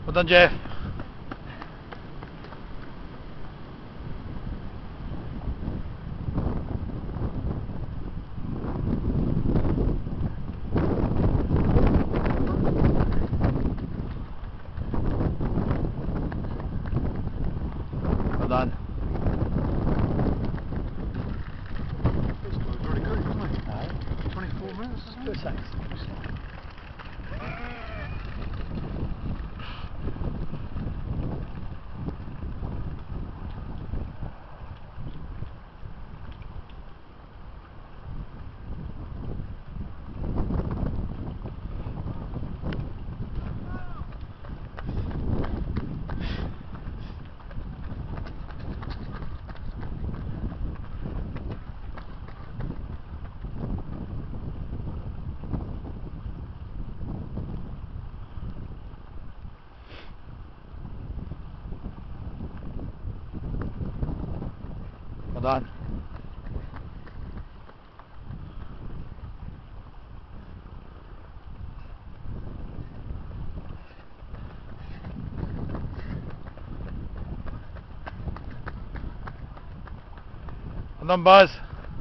Well done, Jeff. Well done. This guy's really good, isn't he? Aye. 24 minutes, isn't Good it? thanks. Well done. Well done, Buzz.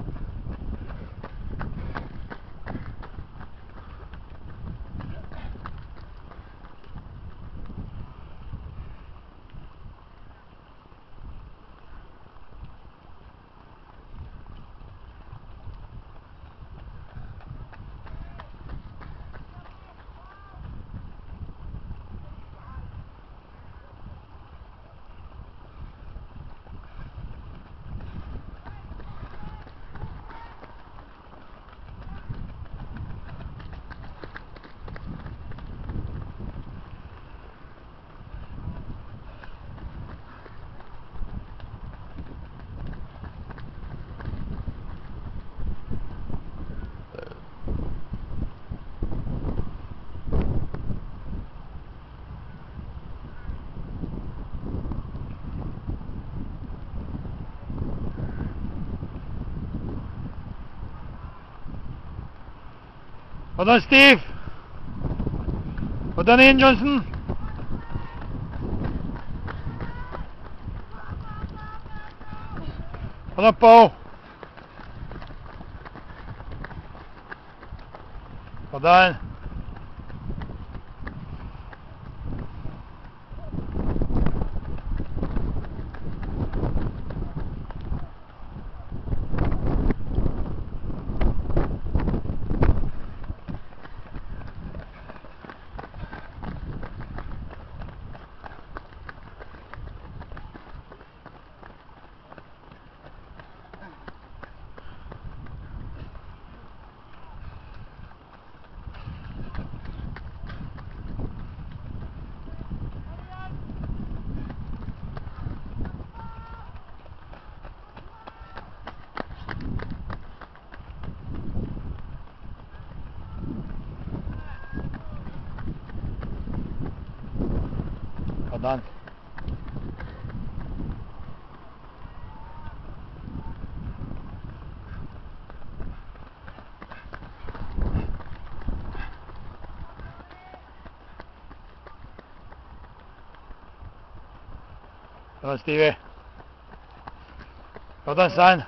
Well done, Steve. Well done, Ian Johnson. Well done, Paul. Well done. Well done. Well done, Stevie. Well done, son.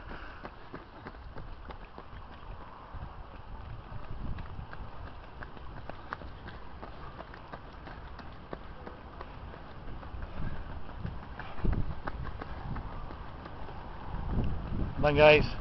Well done, guys.